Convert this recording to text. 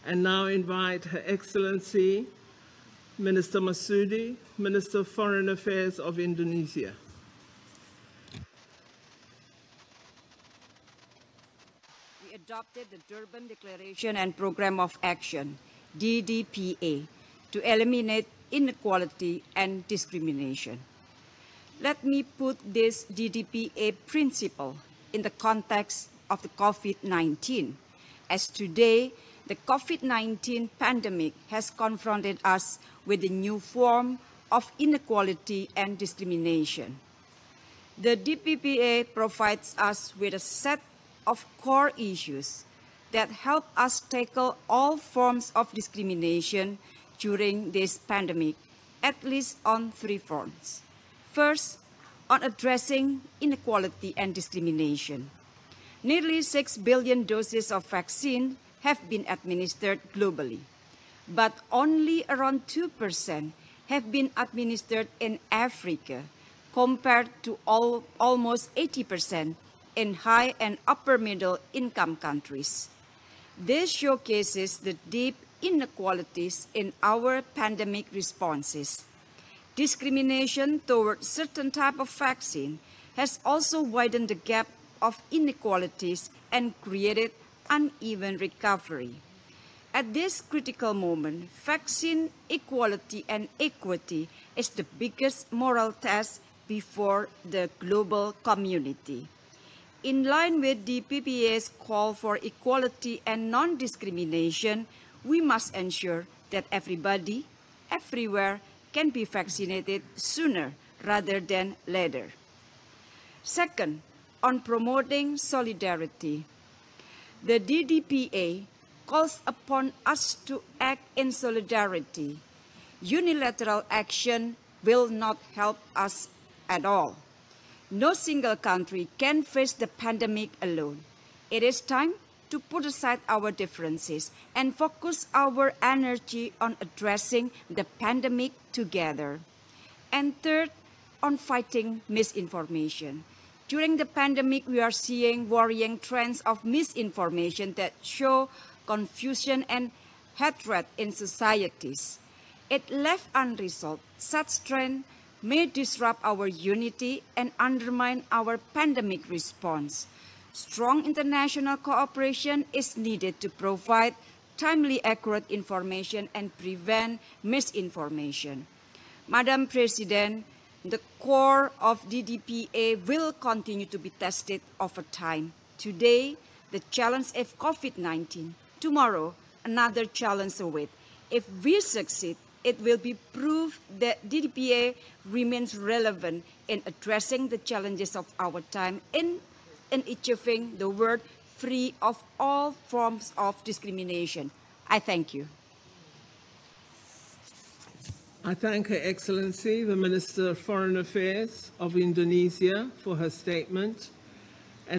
and now invite Her Excellency Minister Masudi, Minister of Foreign Affairs of Indonesia. We adopted the Durban Declaration and Program of Action, DDPA, to eliminate inequality and discrimination. Let me put this DDPA principle in the context of the COVID-19, as today the COVID-19 pandemic has confronted us with a new form of inequality and discrimination. The DPPA provides us with a set of core issues that help us tackle all forms of discrimination during this pandemic, at least on 3 fronts. First, on addressing inequality and discrimination. Nearly 6 billion doses of vaccine have been administered globally, but only around 2% have been administered in Africa, compared to almost 80% in high and upper middle income countries. This showcases the deep inequalities in our pandemic responses. Discrimination toward certain type of vaccine has also widened the gap of inequalities and created uneven recovery. At this critical moment, vaccine equality and equity is the biggest moral test before the global community. In line with the DPPA's call for equality and non-discrimination, we must ensure that everybody, everywhere, can be vaccinated sooner rather than later. Second, on promoting solidarity. The DDPA calls upon us to act in solidarity. Unilateral action will not help us at all. No single country can face the pandemic alone. It is time to put aside our differences and focus our energy on addressing the pandemic together. And third, on fighting misinformation. During the pandemic, we are seeing worrying trends of misinformation that show confusion and hatred in societies. If left unresolved, such trends may disrupt our unity and undermine our pandemic response. Strong international cooperation is needed to provide timely, accurate information and prevent misinformation. Madam President, the core of DDPA will continue to be tested over time. Today, the challenge of COVID-19. Tomorrow, another challenge awaits. If we succeed, it will be proof that DDPA remains relevant in addressing the challenges of our time in achieving the world free of all forms of discrimination. I thank you. I thank Her Excellency, the Minister of Foreign Affairs of Indonesia, for her statement.